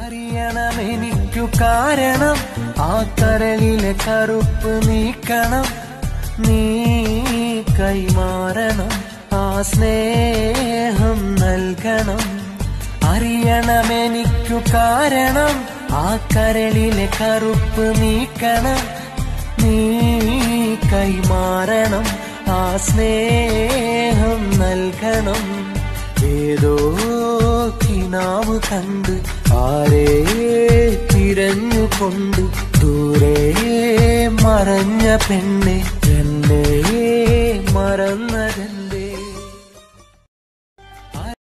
അറിയണമെനിക്കു കാരണം ആ കരളിലെ കറുപ്പ് നീക്കണം, നീ കൈമാറണം, ആ സ്നേഹം നൽകണം. അറിയണമെനിക്കു കാരണം ആ കരളിലെ കറുപ്പ് നീക്കണം, നീ കൈമാറണം, ആ സ്നേഹം നൽകണം. ഏതോ കിനാവ് കണ്ട് ആരേ തിരഞ്ഞുകൊണ്ട് ദൂരെ മറഞ്ഞ പെണ്ണെ